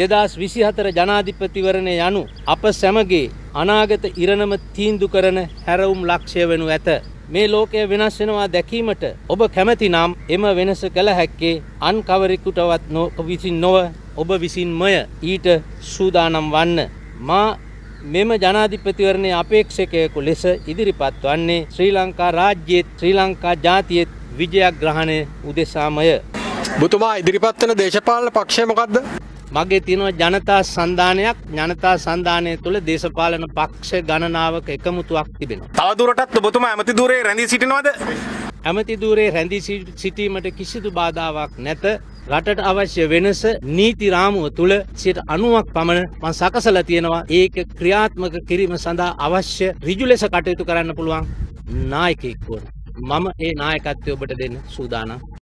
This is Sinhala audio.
2024 ජනාධිපතිවරණය යනු අප සැමගේ අනාගත ඉරණම තීන්දුව කරන හැරවුම් ලක්ෂ්‍ය වෙනු ඇත. මේ ලෝකය වෙනස් වෙනවා දැකීමට ඔබ කැමති නම් එම වෙනස කළ හැක්කේ අන් කවරෙකුටවත් විසින් නොව ඔබ විසින්මය. ඊට සූදානම් වන්න. මා මෙම ජනාධිපතිවරණයේ අපේක්ෂකයෙකු ලෙස ඉදිරිපත් වන්නේ ශ්‍රී ලංකා රාජ්‍යයේ ශ්‍රී ලංකා ජාතියේ විජයග්‍රහණය උදෙසාමය. ඔබතුමා ඉදිරිපත් වෙන දේශපාලන පක්ෂය මොකද්ද? මගේ තියෙනවා ජනතා සන්ධානයක්. ජනතා සන්ධානය තුළ දේශපාලන පක්ෂ ගණනාවක එකමුතුවක් තිබෙනවා. තවදුරටත් ඔබතුමා ඇමති ධුරේ රැඳී සිටිනවද? ඇමති ධුරේ රැඳී සිටීමට කිසිදු බාධාවක් නැත. රටට අවශ්‍ය වෙනස නීති රාමුව තුළ 90ක් පමණ මම සකසලා තියෙනවා. ඒක ක්‍රියාත්මක කිරීම සඳහා අවශ්‍ය ඍජු ලෙස කටයුතු කරන්න පුළුවන් නායකයෙක් වුණා. මම ඒ නායකත්වය ඔබට දෙන්න සූදානම්.